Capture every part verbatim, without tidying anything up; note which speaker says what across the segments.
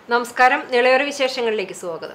Speaker 1: നമസ്കാരം. നിളയൊരു വിശേഷങ്ങളിലേക്ക് സ്വാഗതം.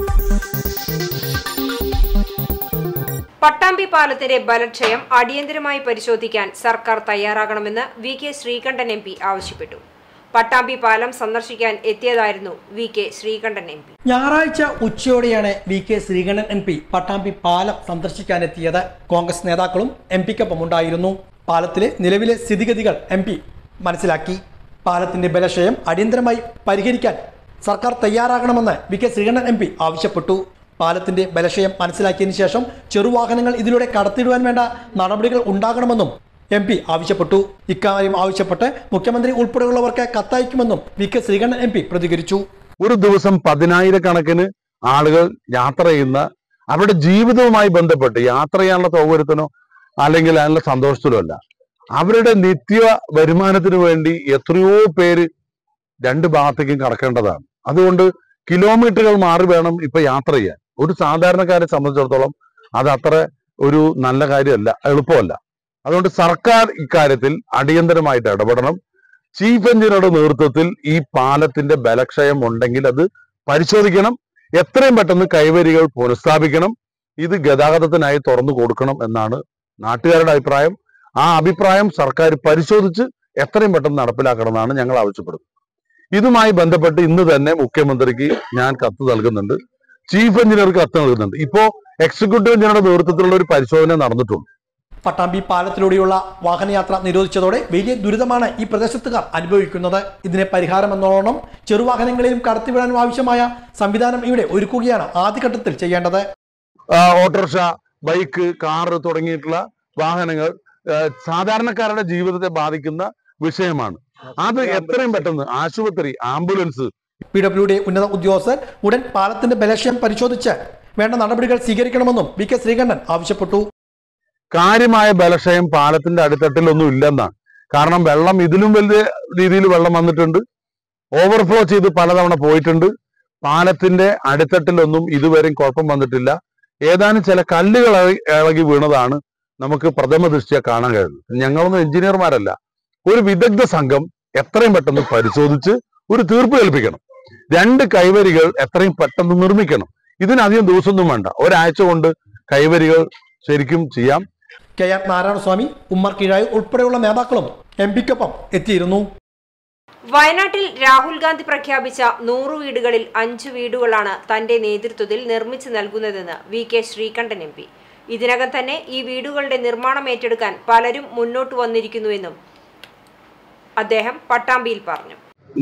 Speaker 1: പട്ടാമ്പി പാലത്തിന്റെ ബലക്ഷയം അടിയന്തരമായി പരിശോധിക്കാൻ സർക്കാർ തയ്യാറാകണമെന്ന് V K Sreekandan M P ആവശ്യപ്പെട്ടു. പട്ടാമ്പി പാലം സന്ദർശിക്കാൻ എത്തിയതായിരുന്നു V K Sreekandan M P.
Speaker 2: ഞായറാഴ്ച ഉച്ചയോടെയാണ് V K Sreekandan M P Pattambi പാലം സന്ദർശിക്കാനെത്തിയത്. കോൺഗ്രസ് നേതാക്കളും എം പിക്കൊപ്പം ഉണ്ടായിരുന്നു. പാലത്തിലെ നിലവിലെ സ്ഥിതിഗതികൾ എം പി മനസ്സിലാക്കി. പാലത്തിന്റെ ബലക്ഷയം അടിയന്തരമായി പരിഹരിക്കാൻ സർക്കാർ തയ്യാറാകണമെന്ന് V K Sreekandan M P ആവശ്യപ്പെട്ടു. പാലത്തിന്റെ ബലക്ഷയം മനസ്സിലാക്കിയതിനു ശേഷം ചെറുവാഹനങ്ങൾ ഇതിലൂടെ കടത്തിയിടുവാൻ വേണ്ട നടപടികൾ ഉണ്ടാകണമെന്നും എം പി ആവശ്യപ്പെട്ടു. ഇക്കാര്യം ആവശ്യപ്പെട്ട് മുഖ്യമന്ത്രി ഉൾപ്പെടെയുള്ളവർക്ക് കത്തയക്കുമെന്നും V K Sreekandan M P പ്രതികരിച്ചു.
Speaker 3: ഒരു ദിവസം പതിനായിരക്കണക്കിന് ആളുകൾ യാത്ര ചെയ്യുന്ന അവരുടെ ജീവിതവുമായി ബന്ധപ്പെട്ട് യാത്ര ചെയ്യാനുള്ള സൗകര്യത്തിനോ അല്ലെങ്കിൽ അതിനുള്ള സന്തോഷത്തിനോ അല്ല, അവരുടെ നിത്യ വരുമാനത്തിന് വേണ്ടി എത്രയോ പേര് രണ്ട് ഭാഗത്തേക്കും കടക്കേണ്ടതാണ്. അതുകൊണ്ട് കിലോമീറ്ററുകൾ മാറി വേണം ഇപ്പൊ യാത്ര ചെയ്യാൻ. ഒരു സാധാരണക്കാരെ സംബന്ധിച്ചിടത്തോളം അത് അത്ര ഒരു നല്ല കാര്യമല്ല, എളുപ്പമല്ല. അതുകൊണ്ട് സർക്കാർ ഇക്കാര്യത്തിൽ അടിയന്തരമായിട്ട് ഇടപെടണം. ചീഫ് എഞ്ചിനീയറുടെ നേതൃത്വത്തിൽ ഈ പാലത്തിന്റെ ബലക്ഷയം ഉണ്ടെങ്കിൽ അത് പരിശോധിക്കണം. എത്രയും പെട്ടെന്ന് കൈവരികൾ പുനഃസ്ഥാപിക്കണം. ഇത് ഗതാഗതത്തിനായി തുറന്നു കൊടുക്കണം എന്നാണ് നാട്ടുകാരുടെ അഭിപ്രായം. ആ അഭിപ്രായം സർക്കാർ പരിശോധിച്ച് എത്രയും പെട്ടെന്ന് നടപ്പിലാക്കണമെന്നാണ് ഞങ്ങൾ ആവശ്യപ്പെടുന്നത്. ഇതുമായി ബന്ധപ്പെട്ട് ഇന്ന് തന്നെ മുഖ്യമന്ത്രിക്ക് ഞാൻ കത്ത് നൽകുന്നുണ്ട്, ചീഫ് എഞ്ചിനീയർക്ക് കത്ത് നൽകുന്നുണ്ട്. ഇപ്പോ എക്സിക്യൂട്ടീവ് എഞ്ചിനീയറുടെ നേതൃത്വത്തിലുള്ള ഒരു പരിശോധന നടന്നിട്ടുണ്ട്.
Speaker 2: പട്ടാമ്പി പാലത്തിലൂടെയുള്ള വാഹനയാത്ര നിരോധിച്ചതോടെ വലിയ ദുരിതമാണ് ഈ പ്രദേശത്തുകാർ അനുഭവിക്കുന്നത്. ഇതിനെ പരിഹാരമെന്നോണം ചെറുവാഹനങ്ങളിലും കടത്തിവിടാനും ആവശ്യമായ സംവിധാനം ഇവിടെ ഒരുക്കുകയാണ് ആദ്യഘട്ടത്തിൽ ചെയ്യേണ്ടത്.
Speaker 3: ഓട്ടോറിക്ഷ, ബൈക്ക്, കാറ് തുടങ്ങിയിട്ടുള്ള വാഹനങ്ങൾ സാധാരണക്കാരുടെ ജീവിതത്തെ ബാധിക്കുന്ന വിഷയമാണ്. അത് എത്രയും പെട്ടെന്ന് ആശുപത്രി, ആംബുലൻസ്,
Speaker 2: പി ഡബ്ല്യു ഡി ഉന്നത ഉദ്യോഗസ്ഥർ ഉടൻ പാലത്തിന്റെ ബലക്ഷയം പരിശോധിച്ച് വേണ്ട നടപടികൾ സ്വീകരിക്കണമെന്നും വി കെ ശ്രീകണ്ഠൻ ആവശ്യപ്പെട്ടു.
Speaker 3: കാര്യമായ ബലക്ഷയം പാലത്തിന്റെ അടിത്തട്ടിലൊന്നും ഇല്ലെന്നാണ്. കാരണം വെള്ളം ഇതിലും വലിയ രീതിയിൽ വെള്ളം വന്നിട്ടുണ്ട്, ഓവർഫ്ലോ ചെയ്ത് പലതവണ പോയിട്ടുണ്ട്. പാലത്തിന്റെ അടിത്തട്ടിലൊന്നും ഇതുവരെയും കുഴപ്പം വന്നിട്ടില്ല. ഏതാനും ചില കല്ലുകൾ ഇളകി വീണതാണ് നമുക്ക് പ്രഥമ ദൃഷ്ടിയ കാണാൻ കഴിയുന്നത്. ഞങ്ങളൊന്നും എഞ്ചിനീയർമാരല്ല. ഒരു വിദഗ്ധ സംഘം എത്രയും പെട്ടെന്ന് പരിശോധിച്ച് ഒരു തീർപ്പ് കൽപ്പിക്കണം. രണ്ട് കൈവരികൾ എത്രയും പെട്ടെന്ന് നിർമ്മിക്കണം. ഇതിനധികം ദിവസമൊന്നും വേണ്ട, ഒരാഴ്ച കൊണ്ട് കൈവരികൾ ശരിക്കും ചെയ്യാം.
Speaker 2: കെ ആർ നാരായണസ്വാമി, ഉമ്മർ കീഴായി ഉൾപ്പെടെയുള്ള നേതാക്കളും എം പിക്കൊപ്പം എത്തിയിരുന്നു.
Speaker 1: വയനാട്ടിൽ രാഹുൽ ഗാന്ധി പ്രഖ്യാപിച്ച നൂറ് വീടുകളിൽ അഞ്ചു വീടുകളാണ് തന്റെ നേതൃത്വത്തിൽ നിർമ്മിച്ചു നൽകുന്നതെന്ന് V K Sreekandan M P. ഇതിനകം തന്നെ ഈ വീടുകളുടെ നിർമ്മാണം ഏറ്റെടുക്കാൻ പലരും മുന്നോട്ട് വന്നിരിക്കുന്നുവെന്നും അദ്ദേഹം പട്ടാമ്പിയിൽ പറഞ്ഞു.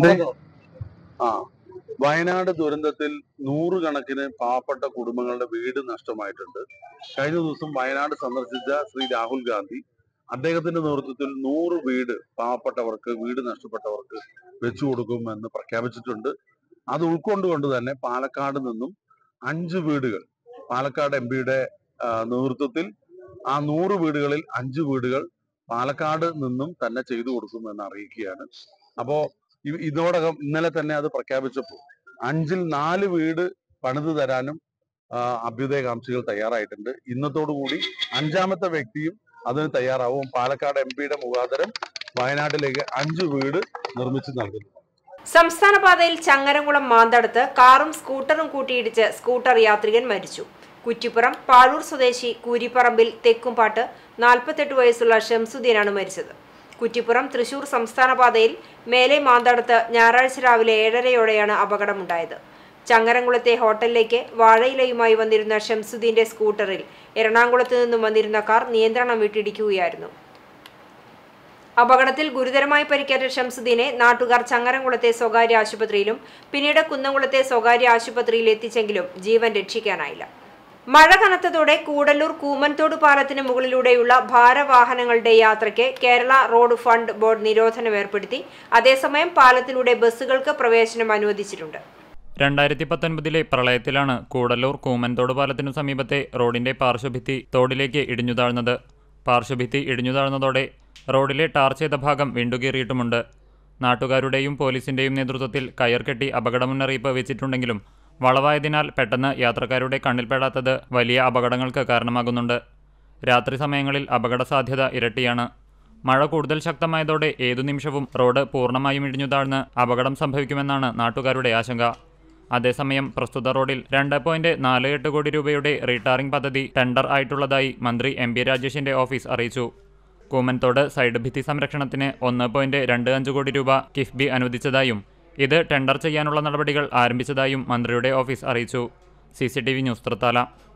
Speaker 3: ആ വയനാട് ദുരന്തത്തിൽ നൂറുകണക്കിന് പാവപ്പെട്ട കുടുംബങ്ങളുടെ വീട് നഷ്ടമായിട്ടുണ്ട്. കഴിഞ്ഞ ദിവസം വയനാട് സന്ദർശിച്ച ശ്രീ രാഹുൽ ഗാന്ധി അദ്ദേഹത്തിന്റെ നേതൃത്വത്തിൽ നൂറ് വീട് പാവപ്പെട്ടവർക്ക്, വീട് നഷ്ടപ്പെട്ടവർക്ക് വെച്ചു കൊടുക്കുമെന്ന് പ്രഖ്യാപിച്ചിട്ടുണ്ട്. അത് ഉൾക്കൊണ്ടുകൊണ്ട് തന്നെ പാലക്കാട് നിന്നും അഞ്ച് വീടുകൾ പാലക്കാട് എം പിയുടെ നേതൃത്വത്തിൽ ആ നൂറ് വീടുകളിൽ അഞ്ച് വീടുകൾ പാലക്കാട് നിന്നും തന്നെ ചെയ്തു കൊടുക്കുമെന്ന് അറിയിക്കുകയാണ്. അപ്പോ ഇതോടകം ഇന്നലെ തന്നെ അത് പ്രഖ്യാപിച്ചപ്പോൾ അഞ്ചിൽ നാല് വീട് പണിത് തരാനും അഭ്യുദയകാംക്ഷികൾ തയ്യാറായിട്ടുണ്ട്. ഇന്നത്തോടു കൂടി അഞ്ചാമത്തെ വ്യക്തിയും അതിന് തയ്യാറാവും. പാലക്കാട് എം പിയുടെ മുഖാന്തരം വയനാട്ടിലേക്ക് അഞ്ച് വീട് നിർമ്മിച്ചു നൽകുന്നു.
Speaker 1: സംസ്ഥാന പാതയിൽ ചങ്ങരംകുളം മാന്തടത്ത് കാറും സ്കൂട്ടറും കൂട്ടിയിടിച്ച് സ്കൂട്ടർ യാത്രികൻ മരിച്ചു. കുറ്റിപ്പുറം പാഴൂർ സ്വദേശി കൂരിപ്പറമ്പിൽ തെക്കുംപാട്ട് നാൽപ്പത്തെട്ട് വയസ്സുള്ള ഷംസുദ്ദീനാണ് മരിച്ചത്. കുറ്റിപ്പുറം തൃശൂർ സംസ്ഥാന പാതയിൽ മേലെ മാന്തടത്ത് ഞായറാഴ്ച രാവിലെ ഏഴരയോടെയാണ് അപകടമുണ്ടായത്. ചങ്ങരംകുളത്തെ ഹോട്ടലിലേക്ക് വാഴയിലയുമായി വന്നിരുന്ന ഷംസുദ്ദീന്റെ സ്കൂട്ടറിൽ എറണാകുളത്ത് നിന്നും വന്നിരുന്ന കാർ നിയന്ത്രണം വിട്ടിടിക്കുകയായിരുന്നു. അപകടത്തിൽ ഗുരുതരമായി പരിക്കേറ്റ ഷംസുദ്ദീനെ നാട്ടുകാർ ചങ്ങരംകുളത്തെ സ്വകാര്യ ആശുപത്രിയിലും പിന്നീട് കുന്നംകുളത്തെ സ്വകാര്യ ആശുപത്രിയിൽ എത്തിച്ചെങ്കിലും ജീവൻ രക്ഷിക്കാനായില്ല. മഴ കനത്തതോടെ കൂടല്ലൂർ കൂമൻതോട് പാലത്തിന് മുകളിലൂടെയുള്ള ഭാരവാഹനങ്ങളുടെ യാത്രയ്ക്ക് കേരള റോഡ് ഫണ്ട് ബോർഡ് നിരോധനം ഏർപ്പെടുത്തി. അതേസമയം പാലത്തിലൂടെ ബസ്സുകൾക്ക് പ്രവേശനം അനുവദിച്ചിട്ടുണ്ട്.
Speaker 4: രണ്ടായിരത്തി പത്തൊൻപതിലെ പ്രളയത്തിലാണ് കൂടല്ലൂർ കൂമൻതോട് പാലത്തിനു സമീപത്തെ റോഡിന്റെ പാർശ്വഭിത്തി തോടിലേക്ക് ഇടിഞ്ഞു താഴ്ന്നത്. പാർശ്വഭിത്തി ഇടിഞ്ഞു താഴ്ന്നതോടെ റോഡിലെ ടാർ ചെയ്ത ഭാഗം വിണ്ടുകീറിയിട്ടുമുണ്ട്. നാട്ടുകാരുടെയും പോലീസിന്റെയും നേതൃത്വത്തിൽ കയർ കെട്ടി അപകട മുന്നറിയിപ്പ് വെച്ചിട്ടുണ്ടെങ്കിലും വളവായതിനാൽ പെട്ടെന്ന് യാത്രക്കാരുടെ കണ്ണിൽപ്പെടാത്തത് വലിയ അപകടങ്ങൾക്ക് കാരണമാകുന്നുണ്ട്. രാത്രി സമയങ്ങളിൽ അപകട സാധ്യത ഇരട്ടിയാണ്. മഴ കൂടുതൽ ശക്തമായതോടെ ഏതു നിമിഷവും റോഡ് പൂർണ്ണമായും ഇടിഞ്ഞു താഴ്ന്ന് അപകടം സംഭവിക്കുമെന്നാണ് നാട്ടുകാരുടെ ആശങ്ക. അതേസമയം പ്രസ്തുത റോഡിൽ രണ്ട് പോയിന്റ് നാല് എട്ട് കോടി രൂപയുടെ റീടാറിംഗ് പദ്ധതി ടെൻഡർ ആയിട്ടുള്ളതായി മന്ത്രി എം പി രാജേഷിന്റെ ഓഫീസ് അറിയിച്ചു. കൂമൻതോട് സൈഡ് ഭിത്തി സംരക്ഷണത്തിന് ഒന്ന് പോയിന്റ് രണ്ട് അഞ്ച് കോടി രൂപ കിഫ്ബി അനുവദിച്ചതായും ഇത് ടെൻഡർ ചെയ്യാനുള്ള നടപടികൾ ആരംഭിച്ചതായും മന്ത്രിയുടെ ഓഫീസ് അറിയിച്ചു. C C T V news Thrithala.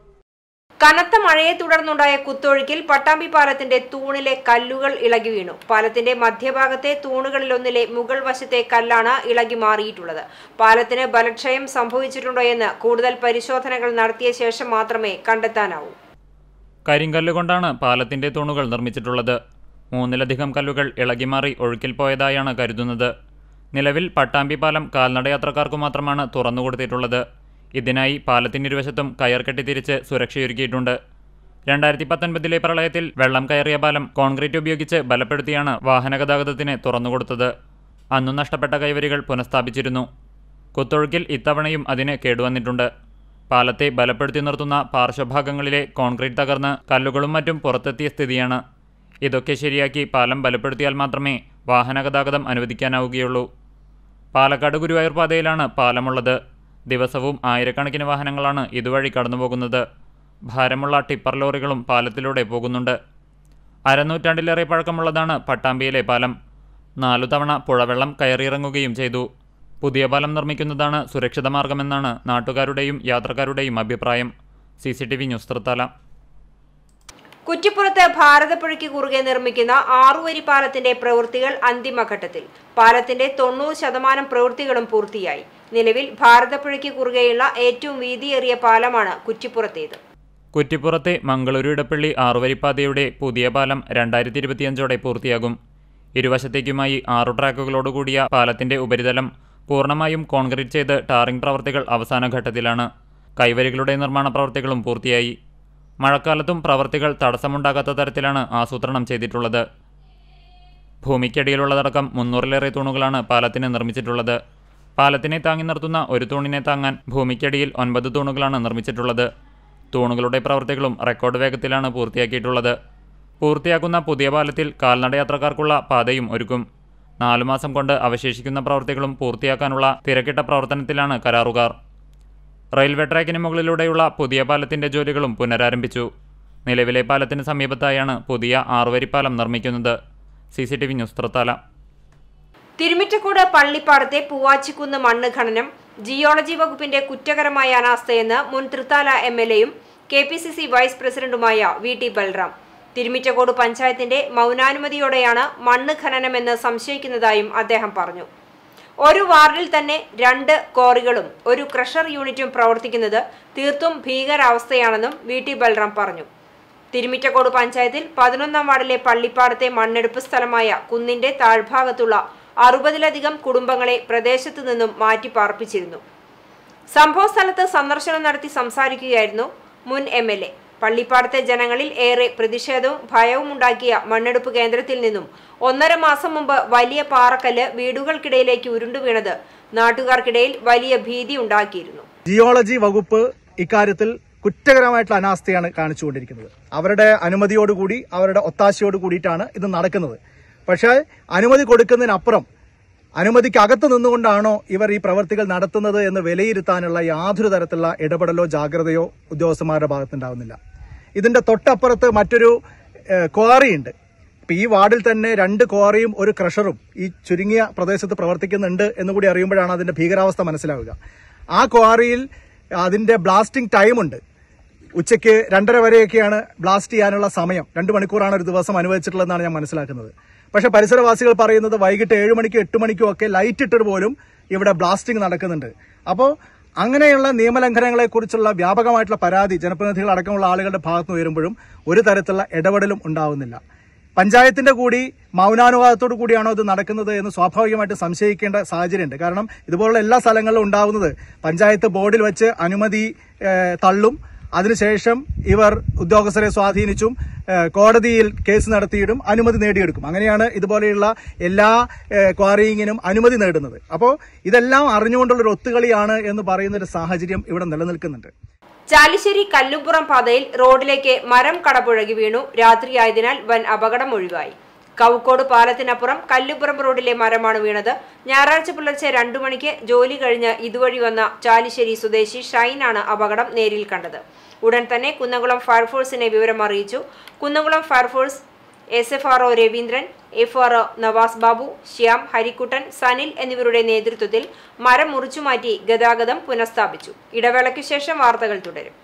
Speaker 1: കനത്ത മഴയെ തുടർന്നുണ്ടായ കുത്തൊഴുക്കിൽ പട്ടാമ്പി പാലത്തിന്റെ തൂണിലെ കല്ലുകൾ ഇളകി വീണു. പാലത്തിന്റെ മധ്യഭാഗത്തെ തൂണുകളിലൊന്നിലെ മുകൾ വശത്തെ കല്ലാണ് ഇളകി മാറിയിട്ടുള്ളത്. പാലത്തിന് ബലക്ഷയം സംഭവിച്ചിട്ടുണ്ടോ എന്ന് കൂടുതൽ പരിശോധനകൾ നടത്തിയ ശേഷം മാത്രമേ കണ്ടെത്താനാവൂ.
Speaker 4: കരിങ്കല്ലുകൊണ്ടാണ് പാലത്തിന്റെ തൂണുകൾ നിർമ്മിച്ചിട്ടുള്ളത്. മൂന്നിലധികം കല്ലുകൾ ഇളകിമാറി ഒഴുക്കിൽ പോയതായാണ് കരുതുന്നത്. നിലവിൽ പട്ടാമ്പി പാലം കാൽനടയാത്രക്കാർക്കു മാത്രമാണ് തുറന്നുകൊടുത്തിട്ടുള്ളത്. ഇതിനായി പാലത്തിനിരുവശത്തും കയർ കെട്ടിത്തിരിച്ച് സുരക്ഷയൊരുക്കിയിട്ടുണ്ട്. രണ്ടായിരത്തി പത്തൊൻപതിലെ പ്രളയത്തിൽ വെള്ളം കയറിയ പാലം കോൺക്രീറ്റ് ഉപയോഗിച്ച് ബലപ്പെടുത്തിയാണ് വാഹനഗതാഗതത്തിന് തുറന്നുകൊടുത്തത്. അന്നു നഷ്ടപ്പെട്ട കൈവരികൾ പുനഃസ്ഥാപിച്ചിരുന്നു. കുത്തൊഴുക്കിൽ ഇത്തവണയും അതിന് കേടുവന്നിട്ടുണ്ട്. പാലത്തെ ബലപ്പെടുത്തി നിർത്തുന്ന പാർശ്വഭാഗങ്ങളിലെ കോൺക്രീറ്റ് തകർന്ന് കല്ലുകളും മറ്റും പുറത്തെത്തിയ സ്ഥിതിയാണ്. ഇതൊക്കെ ശരിയാക്കി പാലം ബലപ്പെടുത്തിയാൽ മാത്രമേ വാഹനഗതാഗതം അനുവദിക്കാനാവുകയുള്ളൂ. പാലക്കാട് ഗുരുവായൂർ പാതയിലാണ് പാലമുള്ളത്. ദിവസവും ആയിരക്കണക്കിന് വാഹനങ്ങളാണ് ഇതുവഴി കടന്നുപോകുന്നത്. ഭാരമുള്ള ടിപ്പർ ലോറികളും പാലത്തിലൂടെ പോകുന്നുണ്ട്. അരനൂറ്റാണ്ടിലേറെ പഴക്കമുള്ളതാണ് പട്ടാമ്പിയിലെ പാലം. നാലു തവണ പുഴവെള്ളം കയറിയിറങ്ങുകയും ചെയ്തു. പുതിയ പാലം നിർമ്മിക്കുന്നതാണ് സുരക്ഷിത മാർഗമെന്നാണ് നാട്ടുകാരുടെയും യാത്രക്കാരുടെയും അഭിപ്രായം. C C T V news Thrithala.
Speaker 1: കുറ്റിപ്പുറത്ത് ഭാരതപ്പുഴയ്ക്ക് കുറുകെ നിർമ്മിക്കുന്ന ആറുവരി പാലത്തിന്റെ പ്രവൃത്തികൾ അന്തിമഘട്ടത്തിൽ. പാലത്തിന്റെ തൊണ്ണൂറ് ശതമാനം പ്രവൃത്തികളും പൂർത്തിയായി. നിലവിൽ ഭാരതപ്പുഴയ്ക്ക് കുറുകെയുള്ള ഏറ്റവും വീതിയേറിയ പാലമാണ് കുറ്റിപ്പുറത്തേത്.
Speaker 4: കുറ്റിപ്പുറത്തെ മംഗളൂരു ഇടപ്പള്ളി ആറുവരിപ്പാതയുടെ പുതിയ പാലം രണ്ടായിരത്തി ഇരുപത്തിയഞ്ചോടെ പൂർത്തിയാകും. ഇരുവശത്തേക്കുമായി ആറു ട്രാക്കുകളോടുകൂടിയ പാലത്തിന്റെ ഉപരിതലം പൂർണ്ണമായും കോൺക്രീറ്റ് ചെയ്ത് ടാറിംഗ് പ്രവൃത്തികൾ അവസാന ഘട്ടത്തിലാണ്. കൈവരികളുടെ നിർമ്മാണ പ്രവൃത്തികളും പൂർത്തിയായി. മഴക്കാലത്തും പ്രവൃത്തികൾ തടസ്സമുണ്ടാകാത്ത തരത്തിലാണ് ആസൂത്രണം ചെയ്തിട്ടുള്ളത്. ഭൂമിക്കടിയിലുള്ളതടക്കം മുന്നൂറിലേറെ തൂണുകളാണ് പാലത്തിന് നിർമ്മിച്ചിട്ടുള്ളത്. പാലത്തിനെ താങ്ങി നിർത്തുന്ന ഒരു തൂണിനെ താങ്ങാൻ ഭൂമിക്കടിയിൽ ഒൻപത് തൂണുകളാണ് നിർമ്മിച്ചിട്ടുള്ളത്. തൂണുകളുടെ പ്രവൃത്തികളും റെക്കോർഡ് വേഗത്തിലാണ് പൂർത്തിയാക്കിയിട്ടുള്ളത്. പൂർത്തിയാക്കുന്ന പുതിയ പാലത്തിൽ കാൽനടയാത്രക്കാർക്കുള്ള പാതയും ഒരുക്കും. നാലു മാസം കൊണ്ട് അവശേഷിക്കുന്ന പ്രവൃത്തികളും പൂർത്തിയാക്കാനുള്ള തിരക്കിട്ട പ്രവർത്തനത്തിലാണ് കരാറുകാർ. റെയിൽവേ ട്രാക്കിന് മുകളിലൂടെയുള്ള പുതിയ പാലത്തിന്റെ ജോലികളും പുനരാരംഭിച്ചു. നിലവിലെ പാലത്തിന് സമീപത്തായാണ് പുതിയ ആറുവരിപ്പാലം നിർമ്മിക്കുന്നത്. C C T V news Thrithala.
Speaker 1: Thirumittacode പള്ളിപ്പാടത്തെ പൂവാച്ചിക്കുന്ന് മണ്ണ് ഖനനം ജിയോളജി വകുപ്പിന്റെ കുറ്റകരമായ അനാസ്ഥയെന്ന് മുൻ തൃത്താല എം എൽ എയും K P C C vice പ്രസിഡന്റുമായ വി ടി ബൽറാം. തിരുമിറ്റക്കോട് പഞ്ചായത്തിന്റെ മൗനാനുമതിയോടെയാണ് മണ്ണ് ഖനനമെന്ന് സംശയിക്കുന്നതായും അദ്ദേഹം പറഞ്ഞു. ഒരു വാർഡിൽ തന്നെ രണ്ട് ക്വാറികളും ഒരു ക്രഷർ യൂണിറ്റും പ്രവർത്തിക്കുന്നത് തീർത്തും ഭീകരാവസ്ഥയാണെന്നും വി ടി ബൽറാം പറഞ്ഞു. തിരുമിറ്റക്കോട് പഞ്ചായത്തിൽ പതിനൊന്നാം വാർഡിലെ പള്ളിപ്പാടത്തെ മണ്ണെടുപ്പ് സ്ഥലമായ കുന്നിന്റെ താഴ്ഭാഗത്തുള്ള അറുപതിലധികം കുടുംബങ്ങളെ പ്രദേശത്തു നിന്നും മാറ്റിപ്പാർപ്പിച്ചിരുന്നു. സംഭവ സ്ഥലത്ത് സന്ദർശനം നടത്തി സംസാരിക്കുകയായിരുന്നു മുൻ എം എൽ എ. പള്ളിപ്പാടത്തെ ജനങ്ങളിൽ ഏറെ പ്രതിഷേധവും ഭയവും ഉണ്ടാക്കിയ മണ്ണെടുപ്പ് കേന്ദ്രത്തിൽ നിന്നും ഒന്നര മാസം മുമ്പ് വലിയ പാറക്കല്ല് വീടുകൾക്കിടയിലേക്ക് ഉരുണ്ടു വീണത് നാട്ടുകാർക്കിടയിൽ വലിയ ഭീതി ഉണ്ടാക്കിയിരുന്നു.
Speaker 5: ജിയോളജി വകുപ്പ് ഇക്കാര്യത്തിൽ കുറ്റകരമായിട്ടുള്ള അനാസ്ഥയാണ് കാണിച്ചുകൊണ്ടിരിക്കുന്നത്. അവരുടെ അനുമതിയോടുകൂടി അവരുടെ ഒത്താശയോട് കൂടിയിട്ടാണ് ഇത് നടക്കുന്നത്. പക്ഷേ അനുമതി കൊടുക്കുന്നതിനപ്പുറം അനുമതിക്കകത്ത് നിന്നുകൊണ്ടാണോ ഇവർ ഈ പ്രവൃത്തികൾ നടത്തുന്നത് എന്ന് വിലയിരുത്താനുള്ള യാതൊരു തരത്തിലുള്ള ഇടപെടലോ ജാഗ്രതയോ ഉദ്യോഗസ്ഥന്മാരുടെ ഭാഗത്തുണ്ടാവുന്നില്ല. ഇതിന്റെ തൊട്ടപ്പുറത്ത് മറ്റൊരു ക്വാറിയുണ്ട്. ഇപ്പൊ ഈ വാർഡിൽ തന്നെ രണ്ട് ക്വാറിയും ഒരു ക്രഷറും ഈ ചുരുങ്ങിയ പ്രദേശത്ത് പ്രവർത്തിക്കുന്നുണ്ട് എന്നുകൂടി അറിയുമ്പോഴാണ് അതിന്റെ ഭീകരാവസ്ഥ മനസ്സിലാവുക. ആ ക്വാറിയിൽ അതിന്റെ ബ്ലാസ്റ്റിംഗ് ടൈമുണ്ട്. ഉച്ചയ്ക്ക് രണ്ടര വരെയൊക്കെയാണ് ബ്ലാസ്റ്റ് ചെയ്യാനുള്ള സമയം. രണ്ട് മണിക്കൂറാണ് ഒരു ദിവസം അനുവദിച്ചിട്ടുള്ളതെന്നാണ് ഞാൻ മനസ്സിലാക്കുന്നത്. പക്ഷെ പരിസരവാസികൾ പറയുന്നത് വൈകിട്ട് ഏഴ് മണിക്കും എട്ട് മണിക്കും ഒക്കെ ലൈറ്റ് ഇട്ടിട്ട് പോലും ഇവിടെ ബ്ലാസ്റ്റിംഗ് നടക്കുന്നുണ്ട്. അപ്പോൾ അങ്ങനെയുള്ള നിയമലംഘനങ്ങളെ കുറിച്ചുള്ള വ്യാപകമായിട്ടുള്ള പരാതി ജനപ്രതിനിധികൾ അടക്കമുള്ള ആളുകളുടെ ഭാഗത്ത് ഉയരുമ്പോഴും ഒരു തരത്തിലുള്ള ഇടപെടലും ഉണ്ടാവുന്നില്ല. പഞ്ചായത്തിന്റെ കൂടി മൗനാനുവാദത്തോടു കൂടിയാണോ ഇത് നടക്കുന്നത് എന്ന് സ്വാഭാവികമായിട്ട് സംശയിക്കേണ്ട സാഹചര്യമുണ്ട്. കാരണം ഇതുപോലുള്ള എല്ലാ സ്ഥലങ്ങളിലും ഉണ്ടാവുന്നത് പഞ്ചായത്ത് ബോർഡിൽ വെച്ച് അനുമതി തള്ളും, അതിനുശേഷം ഇവർ ഉദ്യോഗസ്ഥരെ സ്വാധീനിച്ചും കോടതിയിൽ കേസ് നടത്തിയിട്ടും അനുമതി നേടിയെടുക്കും. അങ്ങനെയാണ് ഇതുപോലെയുള്ള എല്ലാ ക്വാറിയിങ്ങിനും അനുമതി നേടുന്നത്. അപ്പോൾ ഇതെല്ലാം അറിഞ്ഞുകൊണ്ടുള്ളൊരു ഒത്തുകളിയാണ് എന്ന് പറയുന്നൊരു സാഹചര്യം ഇവിടെ നിലനിൽക്കുന്നുണ്ട്.
Speaker 1: ചാലിശ്ശേരി കല്ലുംപുറം പാതയിൽ റോഡിലേക്ക് മരം കടപുഴകി വീണു. രാത്രിയായതിനാൽ വൻ അപകടം ഒഴിവായി. കവുക്കോട് പാലത്തിനപ്പുറം കല്ലുപുറം റോഡിലെ മരമാണ് വീണത്. ഞായറാഴ്ച പുലർച്ചെ രണ്ടു മണിക്ക് ജോലി കഴിഞ്ഞ് ഇതുവഴി വന്ന ചാലിശ്ശേരി സ്വദേശി ഷൈനാണ് അപകടം നേരിൽ കണ്ടത്. ഉടൻ തന്നെ കുന്നംകുളം ഫയർഫോഴ്സിനെ വിവരം അറിയിച്ചു. Kunnamkulam fire force S F R O Raveendran, F R O Navas Babu, Shyam, Harikuttan, Sanil എന്നിവരുടെ നേതൃത്വത്തിൽ മരം മുറിച്ചുമാറ്റി ഗതാഗതം പുനഃസ്ഥാപിച്ചു. ഇടവേളയ്ക്കു ശേഷം വാർത്തകൾ തുടരും.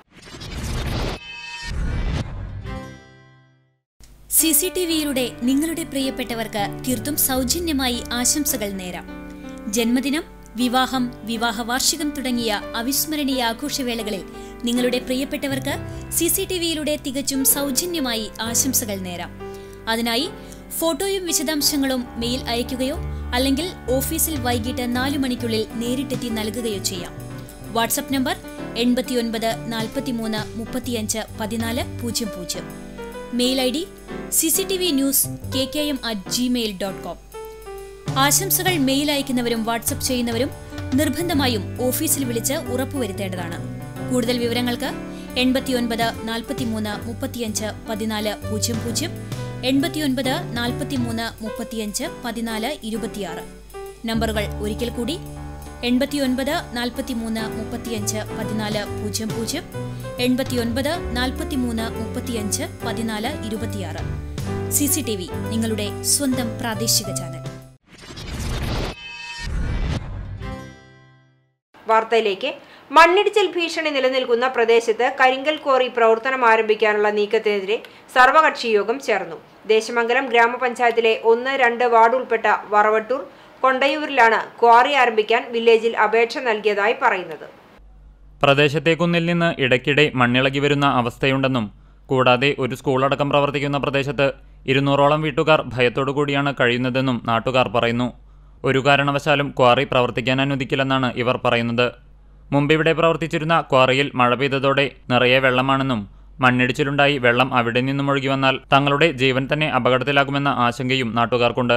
Speaker 6: സി സി ടി വിയിലൂടെ നിങ്ങളുടെ പ്രിയപ്പെട്ടവർക്ക് തീർത്തും സൗജന്യമായി ആശംസകൾ നേരാം. ജന്മദിനം, വിവാഹം, വിവാഹ വാർഷികം തുടങ്ങിയ അവിസ്മരണീയ ആഘോഷവേളകളിൽ നിങ്ങളുടെ പ്രിയപ്പെട്ടവർക്ക് സി സി ടി വിയിലൂടെ തികച്ചും സൗജന്യമായി ആശംസകൾ നേരാം. അതിനായി ഫോട്ടോയും വിശദാംശങ്ങളും മെയിൽ അയയ്ക്കുകയോ അല്ലെങ്കിൽ ഓഫീസിൽ വൈകിട്ട് നാലു മണിക്കുള്ളിൽ നേരിട്ടെത്തി നൽകുകയോ ചെയ്യാം. വാട്സ്ആപ്പ് നമ്പർ എൺപത്തിയൊൻപത് നാൽപ്പത്തിമൂന്ന് മുപ്പത്തിയഞ്ച് പതിനാല് പൂജ്യം പൂജ്യം. Mail I D C C T V news K K M at gmail dot com. ആശംസകൾ മെയിൽ അയക്കുന്നവരും വാട്സ്ആപ്പ് ചെയ്യുന്നവരും നിർബന്ധമായും ഓഫീസിൽ വിളിച്ച് ഉറപ്പുവരുത്തേണ്ടതാണ്. കൂടുതൽ വിവരങ്ങൾക്ക് എൺപത്തിയൊൻപത് നാൽപ്പത്തിമൂന്ന് മുപ്പത്തിയഞ്ച് പതിനാല് പൂജ്യം പൂജ്യം, എൺപത്തിയൊൻപത് നാൽപ്പത്തിമൂന്ന് മുപ്പത്തിയഞ്ച് പതിനാല് ഇരുപത്തിയാറ്. നമ്പറുകൾ ഒരിക്കൽ കൂടി: എൺപത്തിയൊൻപത് നാൽപ്പത്തിമൂന്ന് മുപ്പത്തിയഞ്ച് പതിനാല് പൂജ്യം പൂജ്യം, എൺപത്തിയൊൻപത് നാൽപ്പത്തിമൂന്ന് മുപ്പത്തിയഞ്ച് പതിനാല് ഇരുപത്തിയാറ്. സി സി ടി വി, നിങ്ങളുടെ സ്വന്തം പ്രാദേശിക ചാനൽ.
Speaker 1: വാർത്തയിലേക്ക്. മണ്ണിടിച്ചിൽ ഭീഷണി നിലനിൽക്കുന്ന പ്രദേശത്ത് കരിങ്കൽ ക്വാറി പ്രവർത്തനം ആരംഭിക്കാനുള്ള നീക്കത്തിനെതിരെ സർവകക്ഷി യോഗം ചേർന്നു. ദേശമംഗലം ഗ്രാമപഞ്ചായത്തിലെ ഒന്ന് രണ്ട് വാർഡ് ഉൾപ്പെട്ട വറവട്ടൂർ, കൊണ്ടയൂരിലാണ് ക്വാറി ആരംഭിക്കാൻ വില്ലേജിൽ അപേക്ഷ നൽകിയതായി പറയുന്നത്.
Speaker 4: പ്രദേശത്തെ കുന്നിൽ നിന്ന് ഇടയ്ക്കിടെ മണ്ണിളകി വരുന്ന അവസ്ഥയുണ്ടെന്നും കൂടാതെ ഒരു സ്കൂളടക്കം പ്രവർത്തിക്കുന്ന പ്രദേശത്ത് ഇരുന്നൂറോളം വീട്ടുകാർ ഭയത്തോടുകൂടിയാണ് കഴിയുന്നതെന്നും നാട്ടുകാർ പറയുന്നു. ഒരു കാരണവശാലും ക്വാറി പ്രവർത്തിക്കാൻ അനുവദിക്കില്ലെന്നാണ് ഇവർ പറയുന്നത്. മുമ്പിവിടെ പ്രവർത്തിച്ചിരുന്ന ക്വാറിയിൽ മഴ പെയ്തതോടെ നിറയെ വെള്ളമാണെന്നും മണ്ണിടിച്ചിലുണ്ടായി വെള്ളം അവിടെ നിന്നും ഒഴുകി വന്നാൽ തങ്ങളുടെ ജീവൻ തന്നെ അപകടത്തിലാകുമെന്ന ആശങ്കയും നാട്ടുകാർക്കുണ്ട്.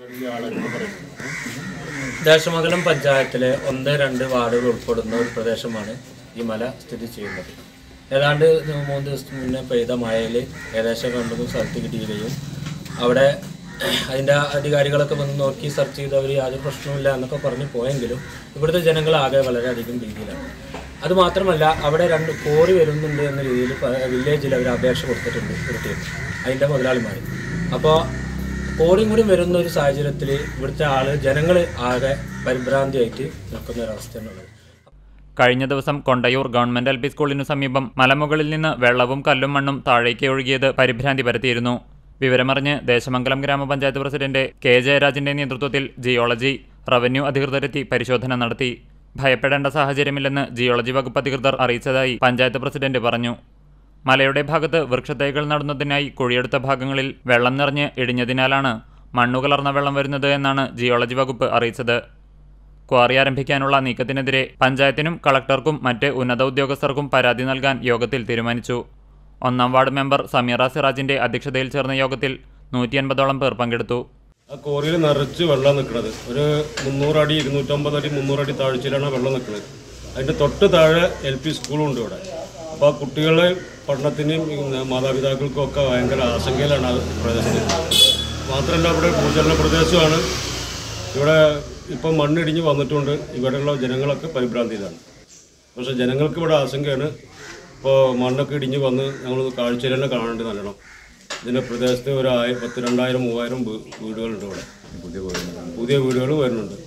Speaker 7: ദേശമംഗലം പഞ്ചായത്തിലെ ഒന്ന് രണ്ട് വാർഡുകൾ ഉൾപ്പെടുന്ന ഒരു പ്രദേശമാണ് ഈ മല സ്ഥിതി ചെയ്യുന്നത്. ഏതാണ്ട് മൂന്ന് ദിവസത്തിന് മുന്നേ പെയ്ത മഴയിൽ ഏകദേശം രണ്ടു സ്ഥലത്ത് കിട്ടുകയും അവിടെ അതിൻ്റെ അധികാരികളൊക്കെ വന്ന് നോക്കി സെർച്ച് ചെയ്തവർ യാതൊരു പ്രശ്നവുമില്ല എന്നൊക്കെ പറഞ്ഞ് പോയെങ്കിലും ഇവിടുത്തെ ജനങ്ങളാകെ വളരെയധികം ഭീതിയിലാണ്. അതുമാത്രമല്ല, അവിടെ രണ്ട് കോറി വരുന്നുണ്ട് എന്ന രീതിയിൽ വില്ലേജിൽ അവർ അപേക്ഷ കൊടുത്തിട്ടുണ്ട് ഒരു ടീം, അതിൻ്റെ മുതലാളിമാർ. അപ്പോൾ കോറിയും കൂടി വരുന്ന ഒരു സാഹചര്യത്തിൽ ഇവിടുത്തെ ആൾ ജനങ്ങൾ ആകെ പരിഭ്രാന്തിയായിട്ട് നിൽക്കുന്ന ഒരവസ്ഥയാണുള്ളത്.
Speaker 4: കഴിഞ്ഞ ദിവസം കൊണ്ടയൂർ ഗവൺമെന്റ് എൽ പി സ്കൂളിനു സമീപം മലമുകളിൽ നിന്ന് വെള്ളവും കല്ലും മണ്ണും താഴേക്ക് ഒഴുകിയത് പരിഭ്രാന്തി പരത്തിയിരുന്നു. വിവരമറിഞ്ഞ് ദേശമംഗലം ഗ്രാമപഞ്ചായത്ത് പ്രസിഡന്റ് കെ ജയരാജിന്റെ നേതൃത്വത്തിൽ ജിയോളജി, റവന്യൂ അധികൃതരെത്തി പരിശോധന നടത്തി. ഭയപ്പെടേണ്ട സാഹചര്യമില്ലെന്ന് ജിയോളജി വകുപ്പ് അധികൃതർ അറിയിച്ചതായി പഞ്ചായത്ത് പ്രസിഡന്റ് പറഞ്ഞു. മലയുടെ ഭാഗത്ത് വൃക്ഷത്തൈകൾ നടുന്നതിനായി കുഴിയെടുത്ത ഭാഗങ്ങളിൽ വെള്ളം നിറഞ്ഞ് ഇടിഞ്ഞതിനാലാണ് മണ്ണുകലർന്ന വെള്ളം വരുന്നത് എന്നാണ് ജിയോളജി വകുപ്പ് അറിയിച്ചത്. ക്വാറി ആരംഭിക്കാനുള്ള നീക്കത്തിനെതിരെ പഞ്ചായത്തിനും കളക്ടർക്കും മറ്റ് ഉന്നത ഉദ്യോഗസ്ഥർക്കും പരാതി നൽകാൻ യോഗത്തിൽ തീരുമാനിച്ചു. ഒന്നാം വാർഡ് മെമ്പർ സമീറ സിറാജിന്റെ അധ്യക്ഷതയിൽ ചേർന്ന യോഗത്തിൽ നൂറ്റി അൻപതോളം പേർ പങ്കെടുത്തു.
Speaker 8: ആ കോറിയിൽ നിറച്ച് വെള്ളം നിൽക്കുന്നത് ഒരു മുന്നൂറടി ഇരുന്നൂറ്റമ്പത് അടി മുന്നൂറടി താഴ്ചയിലാണ് വെള്ളം നിൽക്കുന്നത്. അതിൻ്റെ തൊട്ട് താഴെ എൽ പി സ്കൂളും ഉണ്ട് ഇവിടെ. അപ്പോൾ ആ കുട്ടികളെ പഠനത്തിനും മാതാപിതാക്കൾക്കും ഒക്കെ ഭയങ്കര ആശങ്കയിലാണ് ആ പ്രദേശത്ത്. മാത്രമല്ല, ഇവിടെ ഭൂചലന പ്രദേശമാണ്. ഇവിടെ ഇപ്പം മണ്ണിടിഞ്ഞ് വന്നിട്ടുണ്ട്. ഇവിടെയുള്ള ജനങ്ങളൊക്കെ പരിഭ്രാന്തിയിലാണ്. പക്ഷേ ജനങ്ങൾക്ക് ഇവിടെ ആശങ്കയാണ്. ഇപ്പോൾ മണ്ണൊക്കെ ഇടിഞ്ഞ് വന്ന് ഞങ്ങൾ കാഴ്ചയിൽ തന്നെ കാണേണ്ടി നല്ലണം. ഇതിൻ്റെ പ്രദേശത്ത് ഒരു ആയി പത്ത് രണ്ടായിരം മൂവായിരം വീടുകളുണ്ട് ഇവിടെ. പുതിയ പുതിയ വീടുകൾ വരുന്നുണ്ട്.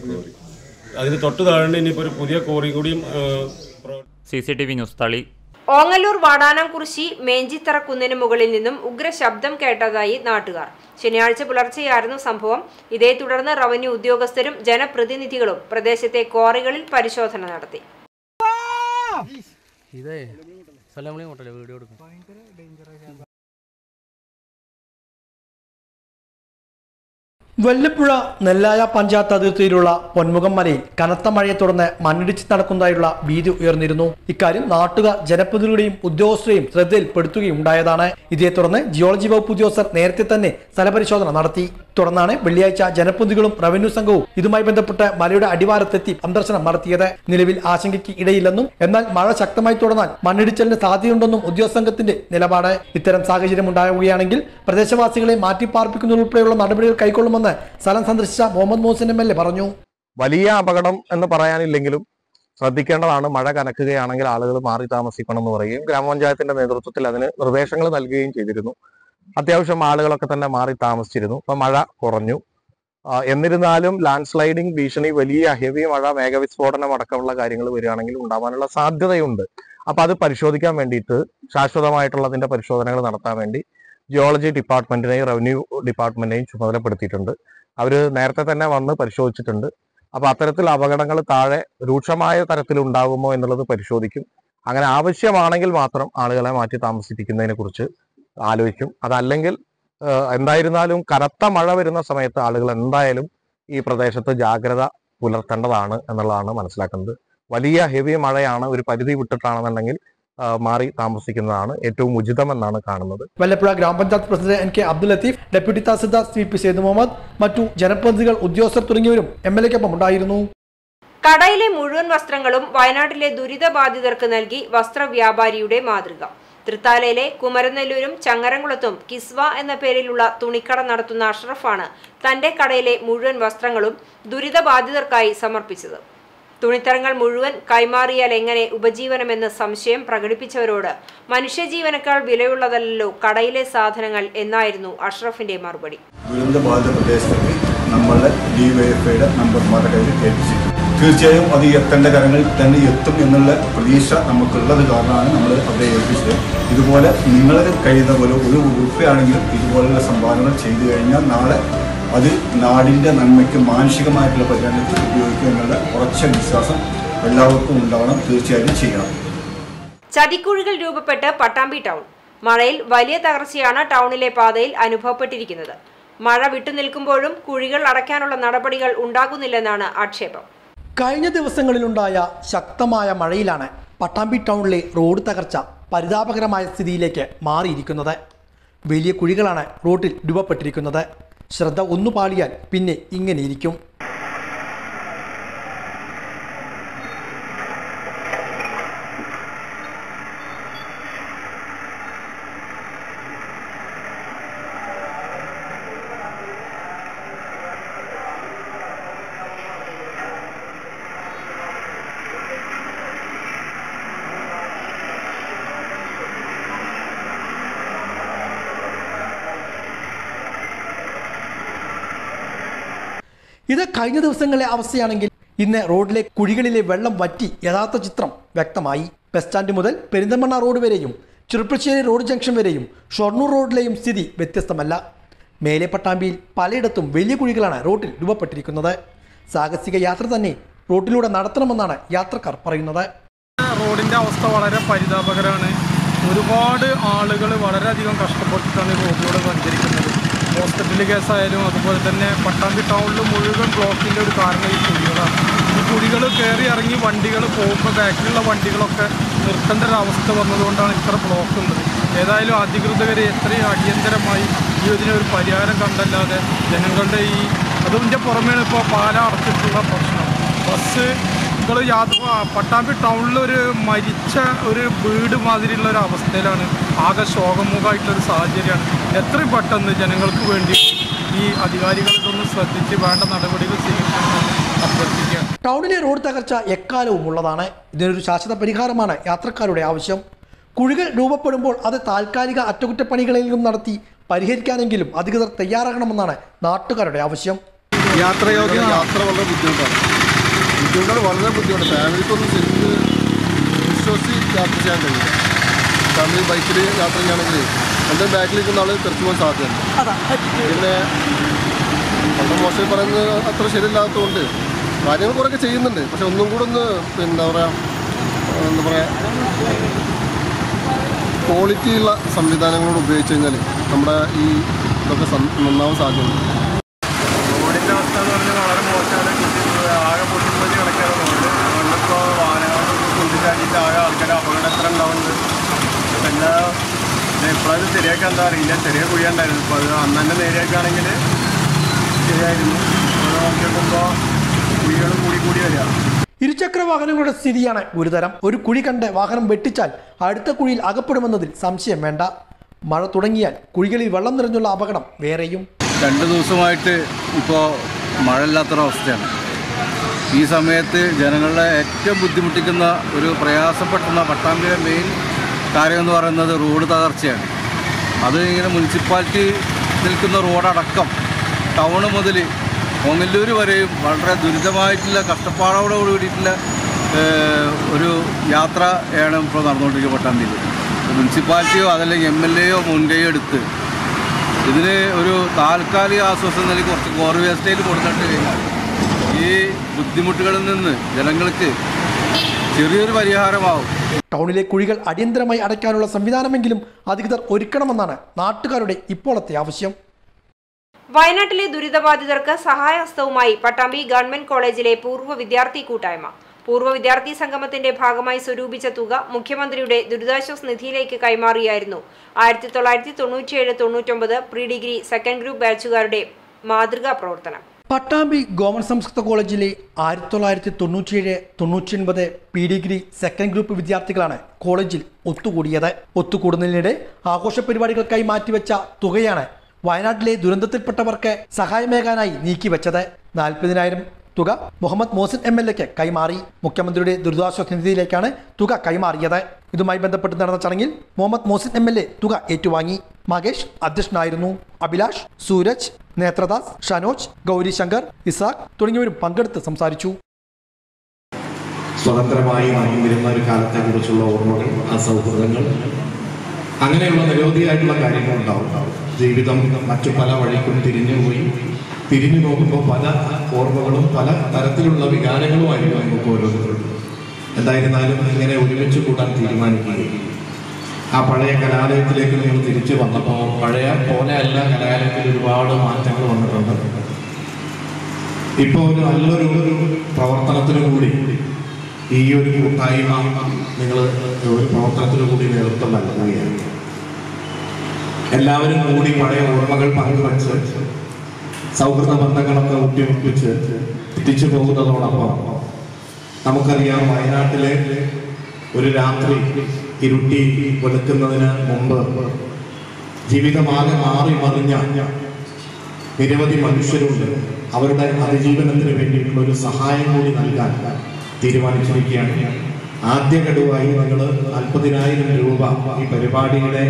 Speaker 8: അതിന് തൊട്ട് താഴെ ഇനിയിപ്പോൾ ഒരു പുതിയ കോറി കൂടിയും.
Speaker 4: C C T V news Thali.
Speaker 1: Ongallur Vadanamkurissi Menchithara കുന്നിന് മുകളിൽ നിന്നും ഉഗ്ര ശബ്ദം കേട്ടതായി നാട്ടുകാർ. ശനിയാഴ്ച പുലർച്ചെയായിരുന്നു സംഭവം. ഇതേ തുടർന്ന് റവന്യൂ ഉദ്യോഗസ്ഥരും ജനപ്രതിനിധികളും പ്രദേശത്തെ ക്വാറികളിൽ പരിശോധന നടത്തി.
Speaker 2: വല്ലപ്പുഴ നെല്ലായ പഞ്ചായത്ത് അതിർത്തിയിലുള്ള പൊന്മുഖം മലയിൽ കനത്ത മഴയെ തുടർന്ന് മണ്ണിടിച്ച് നടക്കുന്നതായുള്ള ഭീതി ഉയർന്നിരുന്നു. ഇക്കാര്യം നാട്ടുകാർ ജനപ്രതിനിധികളുടെയും ഉദ്യോഗസ്ഥരെയും ശ്രദ്ധയിൽപ്പെടുത്തുകയുണ്ടായതാണ്. ഇതേ തുടർന്ന് ജിയോളജി വകുപ്പ് ഉദ്യോഗസ്ഥർ നേരത്തെ തന്നെ സ്ഥലപരിശോധന നടത്തി. തുടർന്നാണ് വെള്ളിയാഴ്ച ജനപ്രതിനിധികളും റവന്യൂ സംഘവും ഇതുമായി ബന്ധപ്പെട്ട് മലയുടെ അടിവാരത്തെത്തി സന്ദർശനം നടത്തിയത്. നിലവിൽ ആശങ്കയ്ക്ക് ഇടയില്ലെന്നും എന്നാൽ മഴ ശക്തമായി തുടർന്നാൽ മണ്ണിടിച്ചലിന് സാധ്യതയുണ്ടെന്നും ഉദ്യോഗസ്ഥ സംഘത്തിന്റെ നിലപാട്. ഇത്തരം സാഹചര്യം ഉണ്ടാവുകയാണെങ്കിൽ പ്രദേശവാസികളെ മാറ്റിപ്പാർപ്പിക്കുന്നതുൾപ്പെടെയുള്ള നടപടികൾ കൈക്കൊള്ളുമെന്ന് സ്ഥലം സന്ദർശിച്ച Muhammad Mohsin M L A പറഞ്ഞു.
Speaker 9: വലിയ അപകടം എന്ന് പറയാനില്ലെങ്കിലും ശ്രദ്ധിക്കേണ്ടതാണ്. മഴ കനക്കുകയാണെങ്കിൽ ആളുകൾ മാറി താമസിക്കണം എന്ന് പറയുകയും ഗ്രാമപഞ്ചായത്തിന്റെ നേതൃത്വത്തിൽ അതിന് നിർദ്ദേശങ്ങൾ നൽകുകയും ചെയ്തിരുന്നു. അത്യാവശ്യം ആളുകളൊക്കെ തന്നെ മാറി താമസിച്ചിരുന്നു. ഇപ്പൊ മഴ കുറഞ്ഞു. എന്നിരുന്നാലും ലാൻഡ് സ്ലൈഡിംഗ് ഭീഷണി, വലിയ ഹെവി മഴ, മേഘവിസ്ഫോടനം അടക്കമുള്ള കാര്യങ്ങൾ വരികയാണെങ്കിൽ ഉണ്ടാവാനുള്ള സാധ്യതയുണ്ട്. അപ്പൊ അത് പരിശോധിക്കാൻ വേണ്ടിയിട്ട് ശാശ്വതമായിട്ടുള്ളതിന്റെ പരിശോധനകൾ നടത്താൻ വേണ്ടി ജിയോളജി ഡിപ്പാർട്ട്മെന്റിനെയും റവന്യൂ ഡിപ്പാർട്ട്മെന്റിനെയും ചുമതലപ്പെടുത്തിയിട്ടുണ്ട്. അവർ നേരത്തെ തന്നെ വന്ന് പരിശോധിച്ചിട്ടുണ്ട്. അപ്പൊ അത്തരത്തിൽ അപകടങ്ങൾ താഴെ രൂക്ഷമായ തരത്തിൽ ഉണ്ടാകുമോ എന്നുള്ളത് പരിശോധിക്കും. അങ്ങനെ ആവശ്യമാണെങ്കിൽ മാത്രം ആളുകളെ മാറ്റി താമസിപ്പിക്കുന്നതിനെ കുറിച്ച് ആലോചിക്കും. അതല്ലെങ്കിൽ എന്തായിരുന്നാലും കനത്ത മഴ വരുന്ന സമയത്ത് ആളുകൾ എന്തായാലും ഈ പ്രദേശത്ത് ജാഗ്രത പുലർത്തേണ്ടതാണ് എന്നുള്ളതാണ് മനസ്സിലാക്കുന്നത്. വലിയ ഹെവി മഴയാണ്, ഒരു പരിധി വിട്ടിട്ടാണെന്നുണ്ടെങ്കിൽ മാറി താമസിക്കുന്നതാണ് ഏറ്റവും ഉചിതമെന്നാണ് കാണുന്നത്.
Speaker 2: Vallappuzha grama panchayat president N K Abdul Latheef, deputy tahsildar C P Syed Muhammad, മറ്റു ജനപ്രതിനിധികൾ, ഉദ്യോഗസ്ഥർ തുടങ്ങിയവരും എം എൽ എക്കൊപ്പം ഉണ്ടായിരുന്നു.
Speaker 1: കടയിലെ മുഴുവൻ വസ്ത്രങ്ങളും വയനാട്ടിലെ ദുരിതബാധിതർക്ക് നൽകി വസ്ത്രവ്യാപാരിയുടെ മാതൃക. തൃത്താലയിലെ കുമരനെല്ലൂരും ചങ്ങരംകുളത്തും കിസ്വ എന്ന പേരിലുള്ള തുണിക്കട നടത്തുന്ന അഷ്റഫാണ് തന്റെ കടയിലെ മുഴുവൻ വസ്ത്രങ്ങളും ദുരിതബാധിതർക്കായി സമർപ്പിച്ചത്. തുണിത്തരങ്ങൾ മുഴുവൻ കൈമാറിയാൽ എങ്ങനെ ഉപജീവനമെന്ന് സംശയം പ്രകടിപ്പിച്ചവരോട് മനുഷ്യജീവനേക്കാൾ വിലയുള്ളതല്ലോ കടയിലെ സാധനങ്ങൾ എന്നായിരുന്നു അഷ്റഫിന്റെ മറുപടി.
Speaker 10: ദുരന്തബാധിത പ്രദേശത്ത് നമ്മളുടെ ഡിവൈഎഫ്ഐയുടെ നമ്പർമാരുടെ കയ്യിൽ ഏൽപ്പിച്ചിട്ടുണ്ട്. തീർച്ചയായും അത് എത്തേണ്ട കരങ്ങളിൽ തന്നെ എത്തും എന്നുള്ള പ്രതീക്ഷ നമുക്കുള്ളത് കാരണമാണ് നമ്മൾ അവരെ ഏൽപ്പിച്ചത്. ഇതുപോലെ നിങ്ങൾക്ക് കഴിയുന്ന പോലെ ഒരു ഉറുപ്പയാണെങ്കിലും ഇതുപോലുള്ള സംഭാവനകൾ ചെയ്തു കഴിഞ്ഞാൽ നാളെ അത് നാടിൻ്റെ നന്മയ്ക്ക് മാനുഷികമായിട്ടുള്ള പരിഗണനയ്ക്ക് ഉപയോഗിക്കുക എന്നുള്ള ഉറച്ച വിശ്വാസം എല്ലാവർക്കും ഉണ്ടാവണം. തീർച്ചയായും ചെയ്യണം.
Speaker 1: ചതിക്കുഴികൾ രൂപപ്പെട്ട് പട്ടാമ്പി ടൗൺ. മഴയിൽ വലിയ തകർച്ചയാണ് ടൗണിലെ പാതയിൽ അനുഭവപ്പെട്ടിരിക്കുന്നത്. മഴ വിട്ടുനിൽക്കുമ്പോഴും കുഴികൾ അടയ്ക്കാനുള്ള നടപടികൾ ഉണ്ടാകുന്നില്ലെന്നാണ് ആക്ഷേപം.
Speaker 2: കഴിഞ്ഞ ദിവസങ്ങളിലുണ്ടായ ശക്തമായ മഴയിലാണ് പട്ടാമ്പി ടൗണിലെ റോഡ് തകർച്ച പരിതാപകരമായ സ്ഥിതിയിലേക്ക് മാറിയിരിക്കുന്നത്. വലിയ കുഴികളാണ് റോഡിൽ രൂപപ്പെട്ടിരിക്കുന്നത്. ശ്രദ്ധ ഒന്നു പാളിയാൽ പിന്നെ ഇങ്ങനെയിരിക്കും. ഇത് കഴിഞ്ഞ ദിവസങ്ങളിലെ അവസ്ഥയാണെങ്കിൽ ഇന്ന് റോഡിലെ കുഴികളിലെ വെള്ളം വറ്റി യഥാർത്ഥ ചിത്രം വ്യക്തമായി. ബസ് സ്റ്റാൻഡ് മുതൽ പെരിന്തൽമണ്ണ റോഡ് വരെയും ചെറുപ്പശ്ശേരി റോഡ് ജംഗ്ഷൻ വരെയും ഷൊർണൂർ റോഡിലെയും സ്ഥിതി വ്യത്യസ്തമല്ല. മേലെ പട്ടാമ്പിയിൽ പലയിടത്തും വലിയ കുഴികളാണ് റോഡിൽ രൂപപ്പെട്ടിരിക്കുന്നത്. സാഹസിക യാത്ര തന്നെ റോഡിലൂടെ നടത്തണമെന്നാണ് യാത്രക്കാർ പറയുന്നത്.
Speaker 11: റോഡിൻ്റെ അവസ്ഥ വളരെ പരിതാപകരമാണ്. ഒരുപാട് ആളുകൾ വളരെയധികം കഷ്ടപ്പെട്ടിട്ടാണ് റോഡിലൂടെ സഞ്ചരിക്കുന്നത്. ഹോസ്പിറ്റൽ കേസായാലും അതുപോലെ തന്നെ പട്ടാമ്പി ടൗണിൽ മുഴുവൻ ബ്ലോക്കിൻ്റെ ഒരു കാരണം ഈ കുഴികളാണ്. ഈ കുഴികൾ കയറി ഇറങ്ങി വണ്ടികൾ പോകുമ്പോൾ ബാക്കിലുള്ള വണ്ടികളൊക്കെ നിർത്തേണ്ട ഒരു അവസ്ഥ വന്നതുകൊണ്ടാണ് ഇത്ര ബ്ലോക്ക് ഉള്ളത്. ഏതായാലും അധികൃതർ എത്രയും അടിയന്തരമായി ഈ ഇതിനൊരു പരിഹാരം കണ്ടല്ലാതെ ജനങ്ങളുടെ ഈ അതിൻ്റെ പുറമേണ് ഇപ്പോൾ പാല അടച്ചിട്ടുള്ള പ്രശ്നം. ബസ് ഇപ്പോൾ യാത്ര പട്ടാമ്പി ടൗണിലൊരു മരിച്ച ഒരു വീട് മാതിരിയുള്ള ഒരു അവസ്ഥയിലാണ്. ആകെ ശോകമുഖമായിട്ടുള്ളൊരു സാഹചര്യമാണ്. എത്രയും പെട്ടെന്ന് ജനങ്ങൾക്ക് വേണ്ടി ഈ അധികാരികൾ ഇതൊന്ന് ശ്രദ്ധിച്ച് വേണ്ട നടപടികൾ സ്വീകരിക്കണമെന്ന് അഭ്യർത്ഥിക്കുക.
Speaker 2: ടൗണിലെ റോഡ് തകർച്ച എക്കാലവും ഉള്ളതാണ്. ഇതിനൊരു ശാശ്വത പരിഹാരമാണ് യാത്രക്കാരുടെ ആവശ്യം. കുഴികൾ രൂപപ്പെടുമ്പോൾ അത് താൽക്കാലിക അറ്റകുറ്റപ്പണികളെങ്കിലും നടത്തി പരിഹരിക്കാനെങ്കിലും അധികൃതർ തയ്യാറാകണമെന്നാണ് നാട്ടുകാരുടെ ആവശ്യം.
Speaker 12: യാത്രയോഗ്യ യാത്ര വളരെ ബുദ്ധിമുട്ടാണ് ബുദ്ധിമുട്ടാണ് വളരെ ബുദ്ധിമുട്ടാണ് ഫാമിലിക്കൊന്നും ശരിക്കും വിശ്വസിച്ച് യാത്ര ചെയ്യാൻ കഴിയില്ല. ഫാമിലി ബൈക്കിൽ യാത്ര ചെയ്യുകയാണെങ്കിൽ എൻ്റെ ബാക്കിൽ നിൽക്കുന്ന ആൾ തെറിച്ചു പോകാൻ സാധ്യതയുണ്ട്. പിന്നെ വളരെ മോശം പറയുന്നത് അത്ര ശരിയല്ലാത്തതുകൊണ്ട് കാര്യങ്ങൾ കുറേയൊക്കെ ചെയ്യുന്നുണ്ട്. പക്ഷെ ഒന്നും കൂടെ ഒന്ന് എന്താ പറയുക എന്താ പറയുക ക്വാളിറ്റിയുള്ള സംവിധാനങ്ങളോട് ഉപയോഗിച്ച് കഴിഞ്ഞാൽ നമ്മുടെ ഈ ഇതൊക്കെ നന്നാവാൻ സാധ്യതയുണ്ട്.
Speaker 13: യാത്ര ഉണ്ടാവുന്നത്. അപ്പം എല്ലാ എപ്പോഴത് ശരിയാക്കാൻ എന്താ അറിയില്ല. ചെറിയ കുഴി ഉണ്ടായിരുന്നു. അപ്പോൾ അത് അന്ന് തന്നെ നേരെയാക്കുകയാണെങ്കിൽ ശരിയായിരുന്നു. അത് നോക്കി നോക്കുമ്പോൾ കുഴികൾ കൂടി കൂടി വരിക.
Speaker 2: ഇരുചക്ര വാഹനങ്ങളുടെ സ്ഥിതിയാണ് ഗുരുതരം. ഒരു കുഴി കണ്ട് വാഹനം വെട്ടിച്ചാൽ അടുത്ത കുഴിയിൽ അകപ്പെടുമെന്നതിൽ സംശയം വേണ്ട. മഴ തുടങ്ങിയാൽ കുഴികളിൽ വെള്ളം നിറഞ്ഞുള്ള അപകടം വേറെയും.
Speaker 14: രണ്ട് ദിവസമായിട്ട് ഇപ്പോൾ മഴയില്ലാത്തൊരവസ്ഥയാണ്. ഈ സമയത്ത് ജനങ്ങളെ ഏറ്റവും ബുദ്ധിമുട്ടിക്കുന്ന ഒരു പ്രയാസപ്പെടുന്ന പട്ടാമ്പിയിലെ മെയിൻ കാര്യം എന്ന് പറയുന്നത് റോഡ് തകർച്ചയാണ്. അത് ഇങ്ങനെ മുനിസിപ്പാലിറ്റി നിൽക്കുന്ന റോഡടക്കം ടൗണ് മുതൽ ഓങ്ങല്ലൂർ വരെയും വളരെ ദുരിതമായിട്ടുള്ള കഷ്ടപ്പാടോട് കൂടിയിട്ടുള്ള ഒരു യാത്രയാണ് ഇപ്പോൾ നടന്നുകൊണ്ടിരിക്കുക. പട്ടാമ്പിയിൽ മുനിസിപ്പാലിറ്റിയോ അതല്ലെങ്കിൽ എം എൽ എയോ മുൻകൈ എടുത്ത് ഇതിന് ഒരു താൽക്കാലിക ആശ്വാസം നൽകി കുറച്ച് കോർ വേസ്റ്റേൽ കൊടുത്തിട്ട് കഴിഞ്ഞാൽ ഈ ബുദ്ധിമുട്ടുകളിൽ നിന്ന് ജനങ്ങൾക്ക് ചെറിയൊരു പരിഹാരമാവും.
Speaker 2: ടൗണിലെ കുഴികൾ അടിയന്തരമായി അടയ്ക്കാനുള്ള സംവിധാനമെങ്കിലും അധികൃതർ ഒരുക്കണമെന്നാണ് നാട്ടുകാരുടെ ഇപ്പോഴത്തെ ആവശ്യം.
Speaker 1: വയനാട്ടിലെ ദുരിതബാധിതർക്ക് സഹായഹസ്തവുമായി പട്ടാമ്പി ഗവൺമെന്റ് കോളേജിലെ പൂർവ്വ വിദ്യാർത്ഥി കൂട്ടായ്മ. പൂർവ്വ വിദ്യാർത്ഥി സംഗമത്തിന്റെ ഭാഗമായി സ്വരൂപിച്ച തുക മുഖ്യമന്ത്രിയുടെ ദുരിതാശ്വാസ നിധിയിലേക്ക് കൈമാറിയായിരുന്നു ആയിരത്തി തൊള്ളായിരത്തി തൊണ്ണൂറ്റിയേഴ് തൊണ്ണൂറ്റൊമ്പത് പ്രീ ഡിഗ്രി സെക്കൻഡ് ഗ്രൂപ്പ് ബാച്ചുകാരുടെ മാതൃകാ പ്രവർത്തനം.
Speaker 2: പട്ടാമ്പി ഗവൺമെന്റ് സംസ്കൃത കോളേജിലെ ആയിരത്തി തൊള്ളായിരത്തി തൊണ്ണൂറ്റിയേഴ് തൊണ്ണൂറ്റി ഒൻപത് പി ഡിഗ്രി സെക്കൻഡ് ഗ്രൂപ്പ് വിദ്യാർത്ഥികളാണ് കോളേജിൽ ഒത്തുകൂടിയത്. ഒത്തുകൂടുന്നതിനിടെ ആഘോഷ പരിപാടികൾക്കായി മാറ്റിവെച്ച തുകയാണ് വയനാട്ടിലെ ദുരന്തത്തിൽപ്പെട്ടവർക്ക് സഹായമേകാനായി നീക്കിവെച്ചത്. നാൽപ്പതിനായിരം തുക മുഹമ്മദ് മോസിൻ എം എൽ എക്ക് കൈമാറി. മുഖ്യമന്ത്രിയുടെ ദുരിതാശ്വാസ നിധിയിലേക്കാണ് തുക കൈമാറിയത്. ഇതുമായി ബന്ധപ്പെട്ട് നടന്ന ചടങ്ങിൽ Muhammad Mohsin M L A തുക ഏറ്റുവാങ്ങി. മകേഷ് അധ്യക്ഷനായിരുന്നു. അഭിലാഷ്, സൂരജ്, നേത്രദാസ്, ഷനോജ്, ഗൗരിശങ്കർ, ഇസാഖ് തുടങ്ങിയവരും പങ്കെടുത്ത് സംസാരിച്ചു.
Speaker 15: സ്വതന്ത്രമായി നടന്നിരുന്ന ഒരു കാലത്തെക്കുറിച്ചുള്ള ഓർമ്മകൾ, ആ സൗഹൃദങ്ങൾ, അങ്ങനെയുള്ള നിരവധിയായിട്ടുള്ള കാര്യങ്ങളുണ്ടാവും. ജീവിതം മറ്റു പല വഴിക്കും തിരിഞ്ഞുപോയി. തിരിഞ്ഞു നോക്കുമ്പോൾ പല ഓർമ്മകളും പല തരത്തിലുള്ള വികാരങ്ങളുമായിരുന്നു നമുക്ക് ഓരോരുത്തരും. എന്തായിരുന്നാലും ഇങ്ങനെ ഒരുമിച്ച് കൂട്ടാൻ തീരുമാനിക്കുകയും ആ പഴയ കലാലയത്തിലേക്ക് നിങ്ങൾ തിരിച്ചു വന്നപ്പോൾ പഴയ പോലെയല്ല കലാലയത്തിൽ ഒരുപാട് മാറ്റങ്ങൾ വന്നിട്ടുണ്ട്. ഇപ്പോൾ ഒരു നല്ലൊരു പ്രവർത്തനത്തിനു കൂടി ഈ ഒരു കൂട്ടായ്മ നിങ്ങൾ ഒരു പ്രവർത്തനത്തിനു കൂടി നേതൃത്വം നൽകുകയാണ്. എല്ലാവരും കൂടി പഴയ ഓർമ്മകൾ പങ്കുവച്ച് സൗഹൃദ ബന്ധങ്ങളൊക്കെ ഊട്ടിയുറപ്പിച്ച് തിരിച്ചു പോകുന്നതോടൊപ്പം നമുക്കറിയാം വയനാട്ടിലെ ഒരു രാത്രി ഇരുട്ടി വെളുക്കുന്നതിന് മുമ്പ് ജീവിതമാകെ മാറി മറിഞ്ഞ നിരവധി മനുഷ്യരുണ്ട്. അവരുടെ അതിജീവനത്തിന് വേണ്ടിയിട്ടുള്ള ഒരു സഹായം കൂടി നൽകാൻ തീരുമാനിച്ചിരിക്കുകയാണ്. ആദ്യ ഗഡുവായി നിങ്ങൾ നാൽപ്പതിനായിരം രൂപ ഈ പരിപാടിയുടെ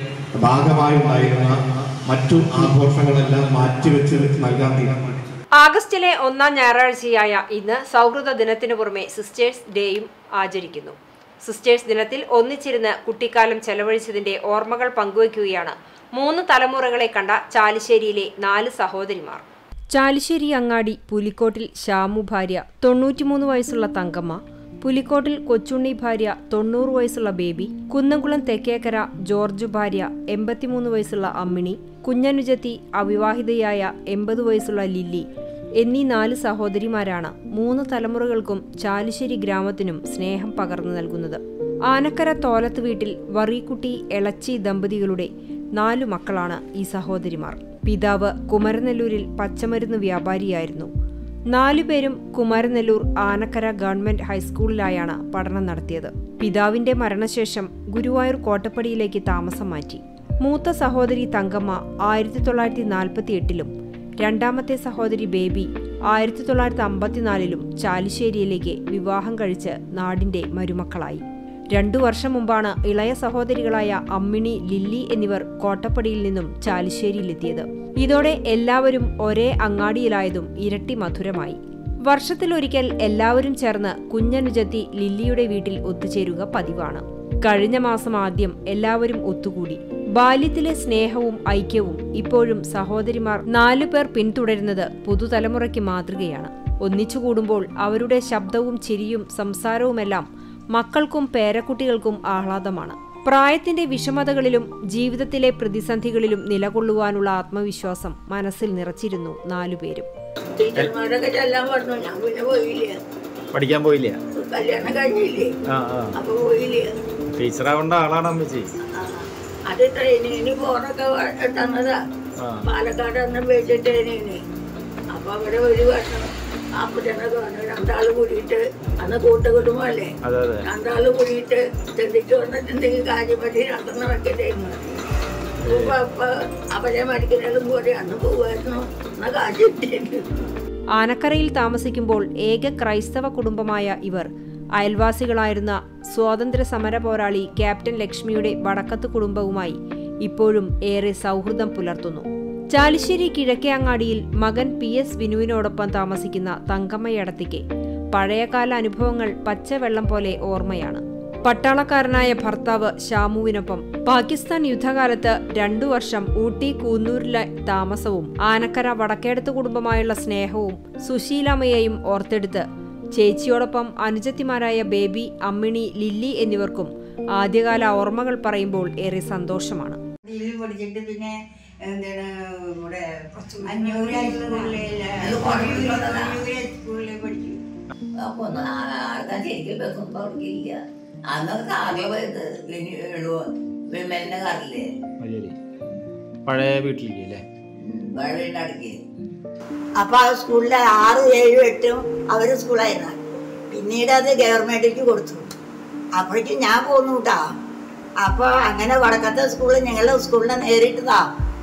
Speaker 15: ഭാഗമായി ഉണ്ടായിരുന്ന മറ്റു ആഘോഷങ്ങളെല്ലാം മാറ്റിവെച്ച് നൽകാൻ തീരുമാനിച്ചു.
Speaker 1: ആഗസ്റ്റിലെ ഒന്നാം ഞായറാഴ്ചയായ ഇന്ന് സൗഹൃദ ദിനത്തിനു പുറമെ സിസ്റ്റേഴ്സ് ഡേയും ആചരിക്കുന്നു. സിസ്റ്റേഴ്സ് ദിനത്തിൽ ഒന്നിച്ചിരുന്ന് കുട്ടിക്കാലം ചെലവഴിച്ചതിന്റെ ഓർമ്മകൾ പങ്കുവയ്ക്കുകയാണ് മൂന്ന് തലമുറകളെ കണ്ട ചാലിശ്ശേരിയിലെ നാല് സഹോദരിമാർ. ചാലിശ്ശേരി അങ്ങാടി പുലിക്കോട്ടിൽ ശാമു ഭാര്യ തൊണ്ണൂറ്റിമൂന്ന് വയസ്സുള്ള തങ്കമ്മ, പുലിക്കോട്ടിൽ കൊച്ചുണ്ണി ഭാര്യ തൊണ്ണൂറ് വയസ്സുള്ള ബേബി, കുന്നംകുളം തെക്കേക്കര ജോർജ് ഭാര്യ എൺപത്തിമൂന്ന് വയസ്സുള്ള അമ്മിണി, കുഞ്ഞനുജത്തി അവിവാഹിതയായ എൺപത് വയസ്സുള്ള ലില്ലി എന്നീ നാല് സഹോദരിമാരാണ് മൂന്ന് തലമുറകൾക്കും ചാലിശ്ശേരി ഗ്രാമത്തിനും സ്നേഹം പകർന്നു നൽകുന്നത്. ആനക്കര തോലത്ത് വീട്ടിൽ വറീക്കുട്ടി എളച്ചി ദമ്പതികളുടെ നാലു മക്കളാണ് ഈ സഹോദരിമാർ. പിതാവ് കുമരനെല്ലൂരിൽ പച്ചമരുന്ന് വ്യാപാരിയായിരുന്നു. നാലുപേരും കുമരനെല്ലൂർ ആനക്കര ഗവൺമെന്റ് ഹൈസ്കൂളിലായാണ് പഠനം നടത്തിയത്. പിതാവിന്റെ മരണശേഷം ഗുരുവായൂർ കോട്ടപ്പടിയിലേക്ക് താമസം മാറ്റി. മൂത്ത സഹോദരി തങ്കമ്മ ആയിരത്തി തൊള്ളായിരത്തി നാൽപ്പത്തി എട്ടിലും രണ്ടാമത്തെ സഹോദരി ബേബി ആയിരത്തി തൊള്ളായിരത്തി അമ്പത്തിനാലിലും ചാലിശ്ശേരിയിലേക്ക് വിവാഹം കഴിച്ച് നാടിന്റെ മരുമക്കളായി. രണ്ടു വർഷം മുമ്പാണ് ഇളയ സഹോദരികളായ അമ്മിണി, ലില്ലി എന്നിവർ കോട്ടപ്പടിയിൽ നിന്നും ചാലിശ്ശേരിയിലെത്തിയത്. ഇതോടെ എല്ലാവരും ഒരേ അങ്ങാടിയിലായതും ഇരട്ടി മധുരമായി. വർഷത്തിലൊരിക്കൽ എല്ലാവരും ചേർന്ന് കുഞ്ഞനുജത്തി ലില്ലിയുടെ വീട്ടിൽ ഒത്തുചേരുക പതിവാണ്. കഴിഞ്ഞ മാസം ആദ്യം എല്ലാവരും ഒത്തുകൂടി. ബാല്യത്തിലെ സ്നേഹവും ഐക്യവും ഇപ്പോഴും സഹോദരിമാർ നാലുപേർ പിന്തുടരുന്നത് പുതുതലമുറയ്ക്ക് മാതൃകയാണ്. ഒന്നിച്ചുകൂടുമ്പോൾ അവരുടെ ശബ്ദവും ചിരിയും സംസാരവുമെല്ലാം മക്കൾക്കും പേരക്കുട്ടികൾക്കും ആഹ്ലാദമാണ്. പ്രായത്തിന്റെ വിഷമതകളിലും ജീവിതത്തിലെ പ്രതിസന്ധികളിലും നിലകൊള്ളുവാനുള്ള ആത്മവിശ്വാസം മനസ്സിൽ നിറച്ചിരുന്നു നാലുപേരും.
Speaker 16: പഠിക്കാൻ പോയില്ല, ടീച്ചറാവേണ്ട ആളാണ് അമ്മച്ചി.
Speaker 17: അത് ട്രെയിനിങ്ങിന് പോണൊക്കെ തന്നതാ. പാലക്കാട് അന്ന് വെച്ച് ട്രെയിനിങ്ങിന്. അപ്പൊ അവിടെ ഒരു വർഷം അപ്പച്ചനൊക്കെ വന്നു. രണ്ടാള് കൂടിയിട്ട് അന്ന് കൂട്ടുകുടുംബല്ലേ, രണ്ടാള് കൂടിയിട്ട് ചിന്തിച്ചു വന്നിട്ടുണ്ടെങ്കിൽ കാര്യം പറ്റി രണ്ടെണ്ണം വെക്കട്ടായിരുന്നു. അവരെ മരിക്കുന്നതും പോലെ അന്ന് പോവായിരുന്നു എന്നാ കാര്യം കിട്ടിയത്.
Speaker 1: ആനക്കരയിൽ താമസിക്കുമ്പോൾ ഏക ക്രൈസ്തവ കുടുംബമായ ഇവർ അയൽവാസികളായിരുന്ന സ്വാതന്ത്ര്യ സമര പോരാളി ക്യാപ്റ്റൻ ലക്ഷ്മിയുടെ വടക്കത്ത് കുടുംബവുമായി ഇപ്പോഴും ഏറെ സൗഹൃദം പുലർത്തുന്നു. ചാലിശ്ശേരി കിഴക്കേ അങ്ങാടിയിൽ മകൻ പി എസ് വിനുവിനോടൊപ്പം താമസിക്കുന്ന തങ്കമ്മയടത്തിക്ക് പഴയകാല അനുഭവങ്ങൾ പച്ചവെള്ളം പോലെ ഓർമ്മയാണ്. പട്ടാളക്കാരനായ ഭർത്താവ് ഷാമുവിനൊപ്പം പാകിസ്ഥാൻ യുദ്ധകാലത്ത് രണ്ടു വർഷം ഊട്ടി കൂന്നൂരിലെ താമസവും ആനക്കര വടക്കേടത്ത് കുടുംബമായുള്ള സ്നേഹവും സുശീലാമ്മയെയും ഓർത്തെടുത്ത് ചേച്ചിയോടൊപ്പം അനുജത്തിമാരായ ബേബി, അമ്മിണി, ലില്ലി എന്നിവർക്കും ആദ്യകാല ഓർമ്മകൾ പറയുമ്പോൾ ഏറെ സന്തോഷമാണ്.
Speaker 17: പിന്നെ എന്താണ് നമ്മുടെ സ്കൂളിൽ പഠിച്ചു. അപ്പൊ ഒന്നും ആൾക്കാർ ശരിക്കും ബസ്സൊന്നും അവർക്കില്ല. അന്നൊക്കെ ആകെ പോയത് വിമലിന്റെ കാറില്ലേ,
Speaker 16: പഴയ വീട്ടിലില്ലേ,
Speaker 17: പഴയ വീടിന്റെ അടുക്കി. അപ്പൊ ആ സ്കൂളിലെ ആറും ഏഴും എട്ടും അവര് സ്കൂളായിരുന്നു. പിന്നീട് അത് ഗവൺമെന്റിലേക്ക് കൊടുത്തു. അപ്പോഴേക്കും ഞാൻ പോന്നു കേട്ടാ. അപ്പൊ അങ്ങനെ വടക്കത്തെ സ്കൂളിൽ ഞങ്ങളുടെ സ്കൂളിനെ നേരിട്ടതാ.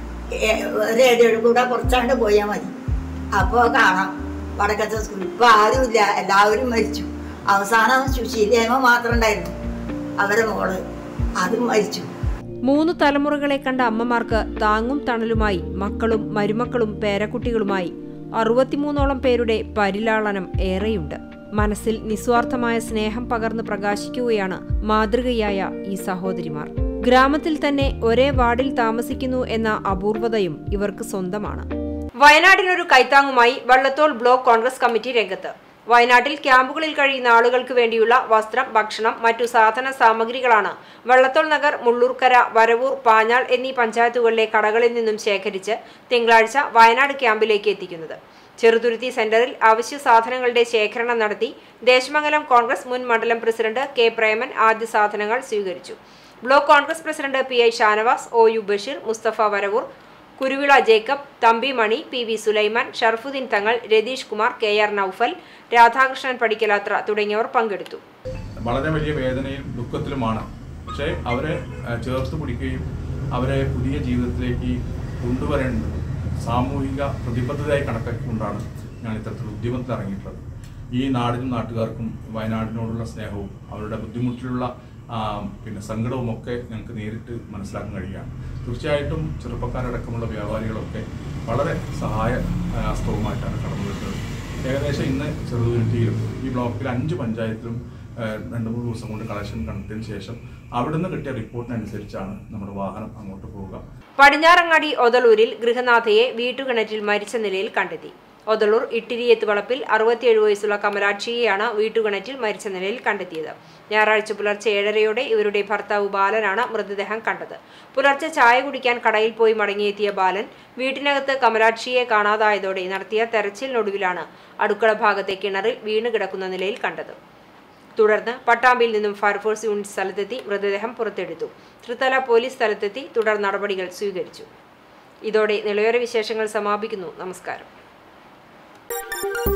Speaker 17: റേഡിയോയിൽ കൂടെ കുറച്ചാണ്ട് പോയാൽ മതി, അപ്പോൾ കാണാം വടക്കത്തെ സ്കൂൾ. ഇപ്പൊ ആരുമില്ല, എല്ലാവരും മരിച്ചു. അവസാനം സുശീലയമ്മ മാത്രം ഉണ്ടായിരുന്നു, അവരെ മോള്, അതും മരിച്ചു.
Speaker 1: മൂന്ന് തലമുറകളെ കണ്ട അമ്മമാർക്ക് താങ്ങും തണലുമായി മക്കളും മരുമക്കളും പേരക്കുട്ടികളുമായി അറുപത്തിമൂന്നോളം പേരുടെ പരിലാളനം ഏറെയുണ്ട്. മനസ്സിൽ നിസ്വാർത്ഥമായ സ്നേഹം പകർന്ന് പ്രകാശിക്കുകയാണ് മാതൃകയായ ഈ സഹോദരിമാർ. ഗ്രാമത്തിൽ തന്നെ ഒരേ വാർഡിൽ താമസിക്കുന്നു എന്ന അപൂർവതയും ഇവർക്ക് സ്വന്തമാണ്. വയനാടിനൊരു കൈത്താങ്ങുമായി വള്ളത്തോൾ ബ്ലോക്ക് കോൺഗ്രസ് കമ്മിറ്റി രംഗത്ത്. വയനാട്ടിൽ ക്യാമ്പുകളിൽ കഴിയുന്ന ആളുകൾക്ക് വേണ്ടിയുള്ള വസ്ത്രം, ഭക്ഷണം, മറ്റു സാധന സാമഗ്രികളാണ് വള്ളത്തോൾ നഗർ, മുള്ളൂർക്കര, വരവൂർ, പാഞ്ഞാൾ എന്നീ പഞ്ചായത്തുകളിലെ കടകളിൽ നിന്നും ശേഖരിച്ച് തിങ്കളാഴ്ച വയനാട് ക്യാമ്പിലേക്ക് എത്തിക്കുന്നത്. ചെറുതുരുത്തി സെന്ററിൽ അവശ്യ സാധനങ്ങളുടെ ശേഖരണം നടത്തി ദേശമംഗലം കോൺഗ്രസ് മുൻ മണ്ഡലം പ്രസിഡന്റ് കെ പ്രേമൻ ആദ്യ സാധനങ്ങൾ സ്വീകരിച്ചു. Block Congress president P I Shanavas, O U Basheer, Musthafa Varavoor, Kuruvila Jacob, Thampi Mani, P V Sulaiman, Sharafuddeen Thangal, Ratheesh Kumar, K R Noufal, Radhakrishnan Padikkalathra തുടങ്ങിയവർ പങ്കെടുത്തു.
Speaker 18: വളരെ വലിയ വേദനയും ദുഃഖത്തിലുമാണ്. പക്ഷേ അവരെ ചേർത്ത് പിടിക്കുകയും അവരെ പുതിയ ജീവിതത്തിലേക്ക് കൊണ്ടുവരേണ്ടത് സാമൂഹിക പ്രതിബദ്ധതയായി കണക്കാക്കിക്കൊണ്ടാണ് ഞാൻ ഇത്തരത്തിലുള്ള ഉദ്യമത്തിൽ ഇറങ്ങിയിട്ടുള്ളത്. ഈ നാടിനും നാട്ടുകാർക്കും വയനാടിനോടുള്ള സ്നേഹവും അവരുടെ ബുദ്ധിമുട്ടിലുള്ള പിന്നെ സങ്കടവുമൊക്കെ ഞങ്ങൾക്ക് നേരിട്ട് മനസ്സിലാക്കാൻ കഴിയുകയാണ്. തീർച്ചയായിട്ടും ചെറുപ്പക്കാരടക്കമുള്ള വ്യാപാരികളൊക്കെ വളരെ സഹായ ഹസ്തവുമായിട്ടാണ് കടന്നു വരുന്നത്. ഏകദേശം ഇന്ന് ചെറുതുരുത്തിയിലും ഈ ബ്ലോക്കിൽ അഞ്ച് പഞ്ചായത്തിലും രണ്ട് മൂന്ന് ദിവസം കൊണ്ട് കളക്ഷൻ കണ്ടതിന് ശേഷം അവിടുന്ന് കിട്ടിയ റിപ്പോർട്ടിനനുസരിച്ചാണ് നമ്മുടെ വാഹനം അങ്ങോട്ട് പോവുക.
Speaker 1: പടിഞ്ഞാറങ്ങാടി ഒതളൂരിൽ ഗൃഹനാഥയെ വീട്ടുകിണറ്റിൽ മരിച്ച നിലയിൽ കണ്ടെത്തി. ഒതളൂർ ഇട്ടിരിയത്ത് വളപ്പിൽ അറുപത്തിയേഴ് വയസ്സുള്ള കമലാക്ഷിയെയാണ് വീട്ടുകിണറ്റിൽ മരിച്ച നിലയിൽ കണ്ടെത്തിയത്. ഞായറാഴ്ച പുലർച്ചെ ഏഴരയോടെ ഇവരുടെ ഭർത്താവ് ബാലനാണ് മൃതദേഹം കണ്ടത്. പുലർച്ചെ ചായ കുടിക്കാൻ കടയിൽ പോയി മടങ്ങിയെത്തിയ ബാലൻ വീട്ടിനകത്ത് കമലാക്ഷിയെ കാണാതായതോടെ നടത്തിയ തെരച്ചിലിനൊടുവിലാണ് അടുക്കള ഭാഗത്തെ കിണറിൽ വീണ് കിടക്കുന്ന നിലയിൽ കണ്ടത്. തുടർന്ന് പട്ടാമ്പിയിൽ നിന്നും ഫയർഫോഴ്സ് യൂണിറ്റ് സ്ഥലത്തെത്തി മൃതദേഹം പുറത്തെടുത്തു. തൃത്തല പോലീസ് സ്ഥലത്തെത്തി തുടർ നടപടികൾ സ്വീകരിച്ചു. ഇതോടെ നിളയോര വിശേഷങ്ങൾ സമാപിക്കുന്നു. നമസ്കാരം.